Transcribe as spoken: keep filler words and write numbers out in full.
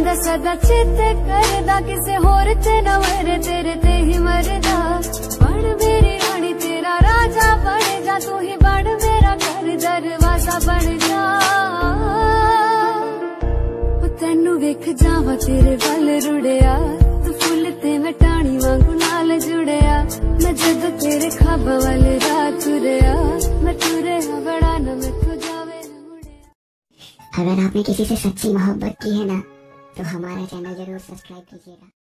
ਰਹਿੰਦਾ ਸਦਾ ਚੇਤੇ ਕਰਦਾ ਕਿਸੇ ਹੋਰ ਤੇ ਨਾ ਮਰੇ ਤੇਰੇ ਤੇ ਹੀ ਮਰਦਾ ਬਣ ਮੇਰੀ ਰਾਣੀ ਤੇਰਾ ਰਾਜਾ ਬਣ ਜਾ ਤੂੰ ਹੀ ਬਣ ਮੇਰਾ ਘਰ ਦਰਵਾਜ਼ਾ ਬਣ ਜਾ ਤੈਨੂੰ ਵੇਖ ਜਾਵਾਂ ਤੇਰੇ ਵੱਲ ਰੁੜਿਆ ਤੂੰ ਫੁੱਲ ਤੇ ਮੈਂ ਟਾਣੀ ਵਾਂਗੂ ਨਾਲ ਜੁੜਿਆ ਮੈਂ ਜਦੋਂ ਤੇਰੇ ਖਾਬਾਂ ਵੱਲ ਰਾਤ ਤੁਰਿਆ मैं तुरे बड़ा न मैं तो जावे न मुड़े। अगर आपने किसी से सच्ची मोहब्बत की है ना तो हमारा चैनल जरूर सब्सक्राइब कीजिएगा।